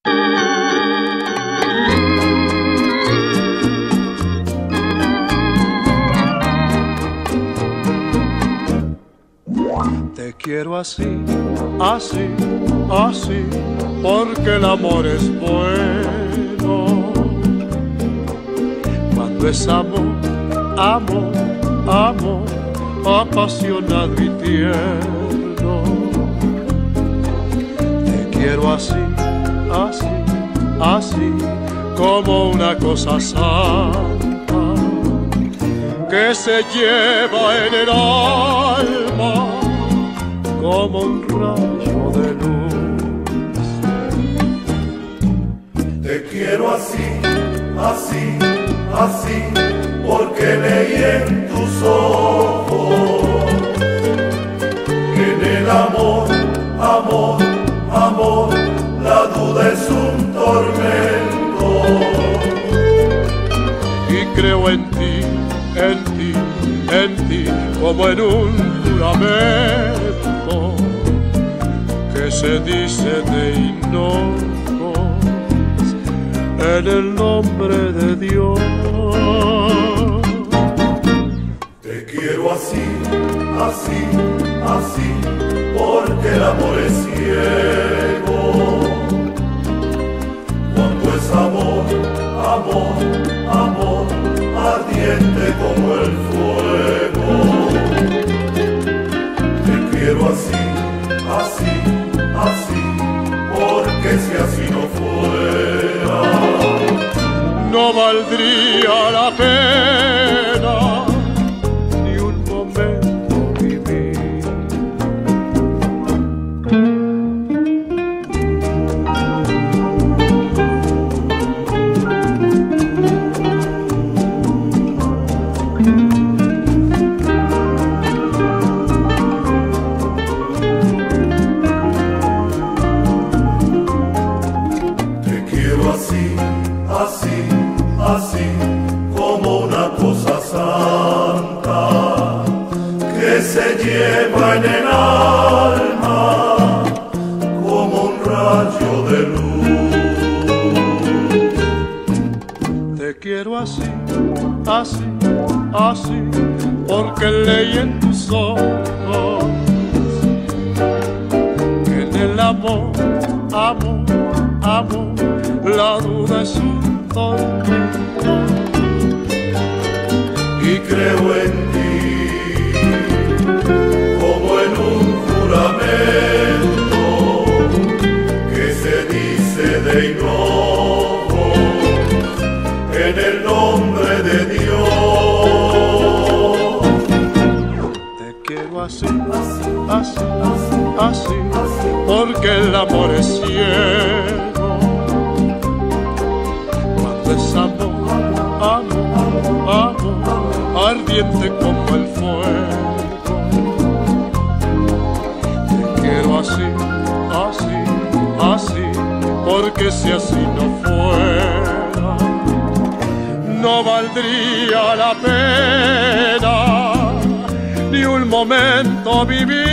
Te quiero así, así, así, porque el amor es bueno. Cuando es amor, amor, amor, apasionado y tierno. Te quiero así, así, así, como una cosa santa que se lleva en el alma como un rayo de luz. Te quiero así, así, así, porque leí en tus ojos que en el amor, amor, amor, la duda es un tormento. Y creo en ti, en ti, en ti, como en un juramento que se dice de hinojos en el nombre de Dios. Te quiero así, así, así, porque el amor es ciego. Cuando es amor, amor, amor, ardiente como el fuego. Te quiero así, así, así, porque si así no fuera, no valdría la pena ni un momento vivir. te quiero así, así, así, como una cosa santa que se lleva en el alma como un rayo de luz. Te quiero así, así, así, porque leí en tus ojos que en el amor, amor, amor, la duda es un tormento. Y creo en ti como en un juramento que se dice de hinojo en el nombre de Dios. Te quiero así, así, así, porque el amor es ciego. Cuando es amor, amor, amor, ardiente como el fuego. Te quiero así, así, así, porque si así no fuera, no valdría la pena ni un momento vivir.